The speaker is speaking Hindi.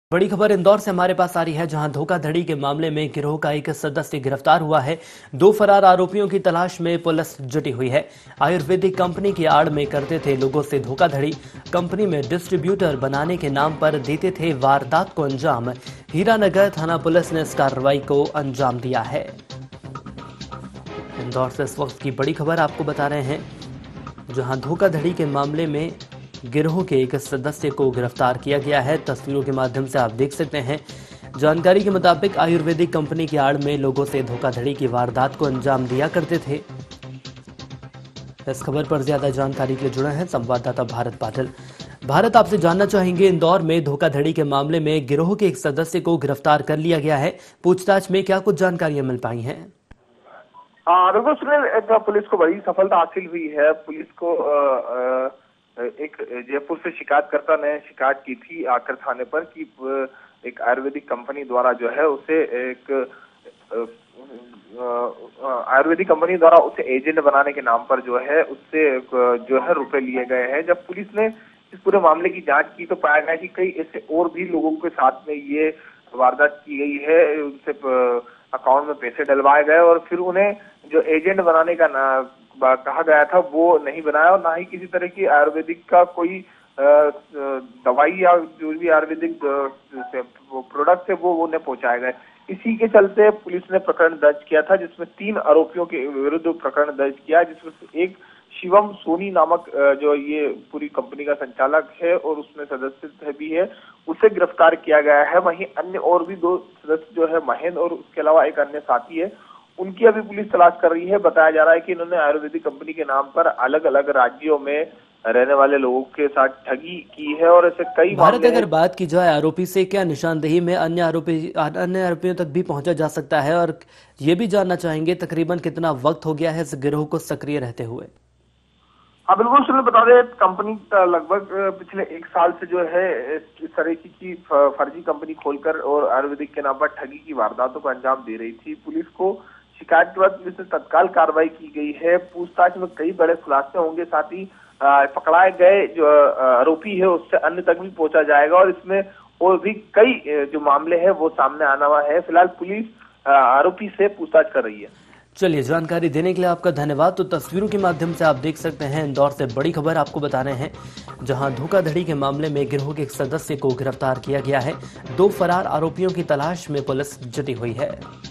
बड़ी खबर इंदौर से हमारे पास आ रही है, जहां धोखाधड़ी के मामले में गिरोह का एक सदस्य गिरफ्तार हुआ है। 2 फरार आरोपियों की तलाश में पुलिस जुटी हुई है। आयुर्वेदिक कंपनी की आड़ में करते थे लोगों से धोखाधड़ी। कंपनी में डिस्ट्रीब्यूटर बनाने के नाम पर देते थे वारदात को अंजाम। हीरानगर थाना पुलिस ने इस कार्रवाई को अंजाम दिया है। इंदौर से इस वक्त की बड़ी खबर आपको बता रहे हैं, जहां धोखाधड़ी के मामले में गिरोह के एक सदस्य को गिरफ्तार किया गया है। तस्वीरों के माध्यम से आप देख सकते हैं। जानकारी के मुताबिक आयुर्वेदिक कंपनी की आड़ में लोगों से धोखाधड़ी की वारदात को अंजाम दिया करते थे। इस खबर पर ज्यादा जानकारी के लिए जुड़े हैं संवाददाता भारत पाटिल। भारत, आपसे जानना चाहेंगे, इंदौर में धोखाधड़ी के मामले में गिरोह के एक सदस्य को गिरफ्तार कर लिया गया है। पूछताछ में क्या कुछ जानकारियां मिल पाई हैं? बिल्कुल सुनील, पुलिस को बड़ी सफलता हासिल हुई है। पुलिस को एक जयपुर से शिकायतकर्ता ने शिकायत की थी आकर थाने पर कि एक आयुर्वेदिक कंपनी द्वारा जो है उसे एजेंट बनाने के नाम पर जो है उससे जो है रुपए लिए गए हैं। जब पुलिस ने इस पूरे मामले की जांच की तो पाया गया कि कई ऐसे और भी लोगों के साथ में ये वारदात की गई है। उनसे अकाउंट में पैसे डलवाए गए और फिर उन्हें जो एजेंट बनाने का कहा गया था वो नहीं बनाया, और ना ही किसी तरह की आयुर्वेदिक का कोई दवाई या जो भी आयुर्वेदिक प्रोडक्ट है वो उन्हें पहुंचाए गए। इसी के चलते पुलिस ने प्रकरण दर्ज किया था, जिसमें 3 आरोपियों के विरुद्ध प्रकरण दर्ज किया, जिसमें से एक शिवम सोनी नामक जो ये पूरी कंपनी का संचालक है और उसमें सदस्य भी है, उसे गिरफ्तार किया गया है। वहीं अन्य और भी 2 सदस्य जो है महेंद्र और उसके अलावा एक अन्य साथी है, उनकी अभी पुलिस तलाश कर रही है। बताया जा रहा है कि इन्होंने आयुर्वेदिक कंपनी के नाम पर अलग अलग राज्यों में रहने वाले लोगों के साथ ठगी की है और ऐसे कई भारत, अगर बात की जाए आरोपी से क्या निशानदेही में अन्य आरोपियों तक भी पहुंचा जा सकता है, और ये भी जानना चाहेंगे तकरीबन कितना वक्त हो गया है इस गिरोह को सक्रिय रहते हुए? हाँ बिल्कुल सुनिए, बता दें कंपनी लगभग पिछले 1 साल से जो है इस तरह की फर्जी कंपनी खोलकर और आयुर्वेदिक के नाम पर ठगी की वारदातों को अंजाम दे रही थी। पुलिस को शिकायत के बाद पुलिस ने तत्काल कार्रवाई की गई है। पूछताछ में कई बड़े खुलासे होंगे, साथ ही पकड़ाए गए जो आरोपी है उससे अन्य तक भी पहुंचा जाएगा और इसमें और भी कई जो मामले हैं वो सामने आना हुआ है। फिलहाल पुलिस आरोपी से पूछताछ कर रही है। चलिए, जानकारी देने के लिए आपका धन्यवाद। तो तस्वीरों के माध्यम से आप देख सकते हैं, इंदौर से बड़ी खबर आपको बता रहे हैं, जहां धोखाधड़ी के मामले में गिरोह के एक सदस्य को गिरफ्तार किया गया है। 2 फरार आरोपियों की तलाश में पुलिस जुटी हुई है।